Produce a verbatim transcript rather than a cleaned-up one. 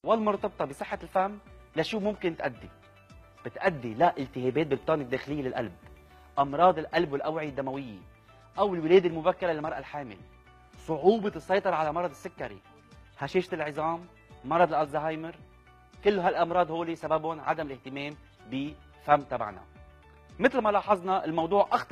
والمرتبطة بصحة الفم لشو ممكن تؤدي؟ بتؤدي لالتهابات بالبطانة الداخلية للقلب، أمراض القلب والأوعية الدموية، أو الولادة المبكرة للمرأة الحامل، صعوبة السيطرة على مرض السكري، هشاشة العظام، مرض الألزهايمر. كل هالأمراض هولي سببهم عدم الاهتمام بفم تبعنا. مثل ما لاحظنا الموضوع أخطر